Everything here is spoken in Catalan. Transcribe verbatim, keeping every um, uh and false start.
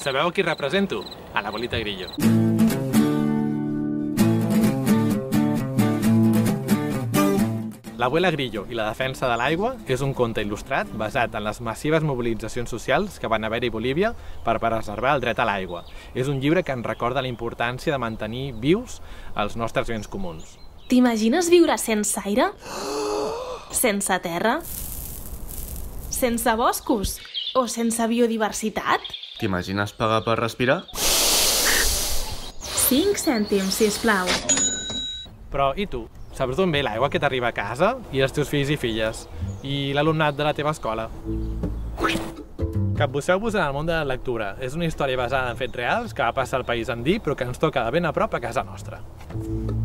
Sabeu a qui represento? A l'abuelita Grillo. L'Abuela Grillo i la defensa de l'aigua és un conte il·lustrat basat en les massives mobilitzacions socials que van haver-hi a Bolívia per preservar el dret a l'aigua. És un llibre que ens recorda la importància de mantenir vius els nostres béns comuns. T'imagines viure sense aire? Sense terra? Sense boscos? O sense biodiversitat? T'imagines pagar per respirar? Cinc cèntims, sisplau. Però i tu? Saps d'on ve l'aigua que t'arriba a casa? I els teus fills i filles? I l'alumnat de la teva escola? Capbusseu-vos en el món de la lectura. És una història basada en fets reals que va passar al país andí, però que ens toca de ben a prop a casa nostra.